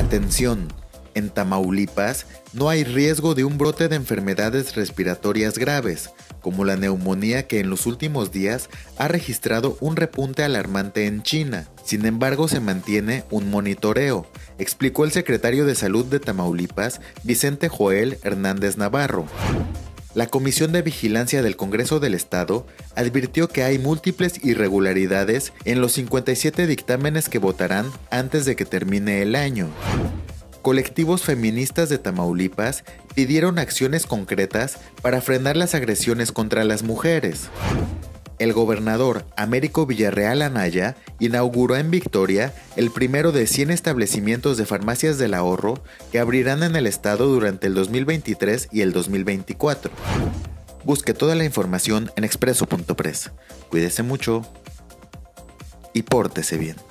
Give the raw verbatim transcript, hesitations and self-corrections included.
Atención, en Tamaulipas no hay riesgo de un brote de enfermedades respiratorias graves, como la neumonía que en los últimos días ha registrado un repunte alarmante en China. Sin embargo, se mantiene un monitoreo, explicó el secretario de Salud de Tamaulipas, Vicente Joel Hernández Navarro. La Comisión de Vigilancia del Congreso del Estado advirtió que hay múltiples irregularidades en los cincuenta y siete dictámenes que votarán antes de que termine el año. Colectivos feministas de Tamaulipas pidieron acciones concretas para frenar las agresiones contra las mujeres. El gobernador Américo Villarreal Anaya inauguró en Victoria el primero de cien establecimientos de farmacias del ahorro que abrirán en el estado durante el dos mil veintitrés y el dos mil veinticuatro. Busque toda la información en expreso punto press. Cuídese mucho y pórtese bien.